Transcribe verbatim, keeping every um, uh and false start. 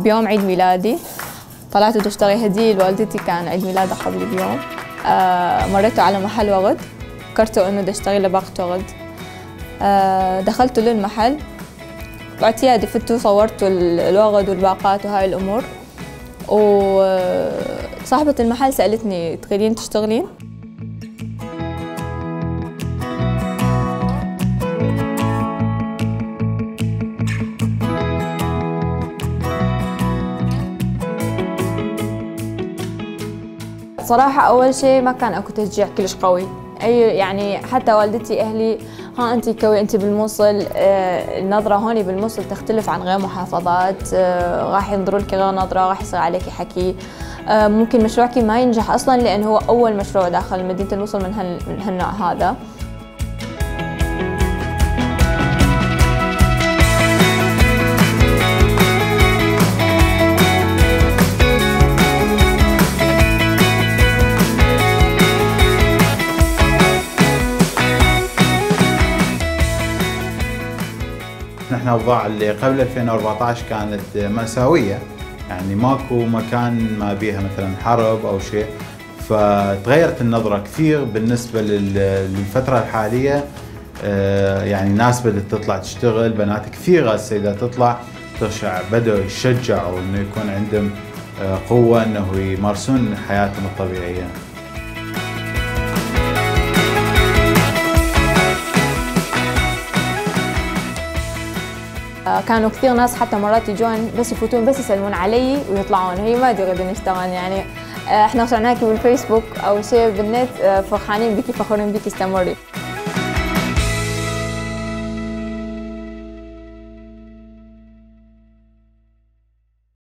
بيوم عيد ميلادي طلعت بدي اشتري هدية لوالدتي، كان عيد ميلادها قبل بيوم. آه مريت على محل وغد، فكرت انه بدي اشتري له باقة وغد. آه دخلت للمحل باعتيادي، فت وصورت الوغد والباقات وهاي الامور، وصاحبة المحل سألتني تريدين تشتغلين؟ صراحة أول شيء ما كان أكو تشجيع كلش قوي، أي يعني حتى والدتي أهلي ها أنت كوي أنت بالموصل، آه النظرة هون بالموصل تختلف عن غير محافظات، آه راح ينظروا لك غير نظرة، راح يصير عليكي حكي، آه ممكن مشروعك ما ينجح أصلاً لأنه هو أول مشروع داخل مدينة الموصل من, هال من هالنوع هذا. نحن الأوضاع اللي قبل ألفين وأربعة عشر كانت مأساوية، يعني ماكو مكان ما بيها مثلا حرب أو شيء، فتغيرت النظرة كثير بالنسبة للفترة الحالية. يعني ناس بدأت تطلع تشتغل، بنات كثيرة السيدات تطلع ترشع، بدأوا يشجعوا إنه يكون عندهم قوة إنه يمارسون حياتهم الطبيعية. كانوا كثير ناس حتى مرات يجون بس يفوتون بس يسلمون علي ويطلعون، هي ما يريدون يشتغلون. يعني احنا رجعناكي بالفيسبوك او شيء بالنت، فرحانين بيكي فخورين بيكي، استمري.